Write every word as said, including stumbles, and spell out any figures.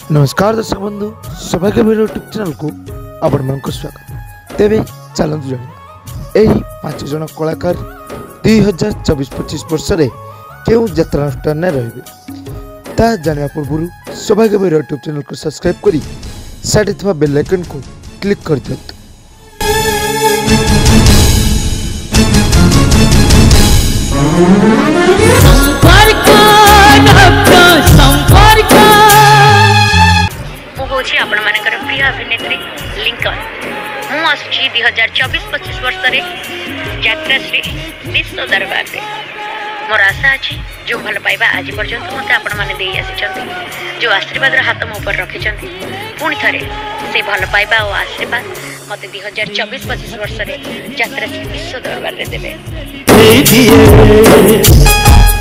नमस्कार दर्शक बंधु सौभाग्य वीर यूट्यूब चैनल को आपण मन स्वागत। तेरे चलतु जाना यही पांच जन कलाकार दुई हजार चौबीस पच्चीस वर्ष में क्यों यात्रानुष्ठान रही ता जाना पूर्व सौभाग्य वीर यूट्यूब चैनल को सब्सक्राइब करी साइड थवा बेल आइकन को क्लिक कर दियंतु। आपण मानकर प्रिय अभिनेत्री लिंकन मु आसुची दुई हजार चौबीस पच्चीस वर्ष रे यात्रा श्री विश्व दरबार रे मोर आशा अच्छी जो भल पाइबा आज पर्यंत मत आपण माने देई आसी जो आशीर्वाद हाथ मो ऊपर रखिंट पुणी थे से भल पाइबा और आशीर्वाद मत दुई हजार चौबीस पच्चीस वर्ष रे यात्रा श्री विश्व दरबार रे देवे।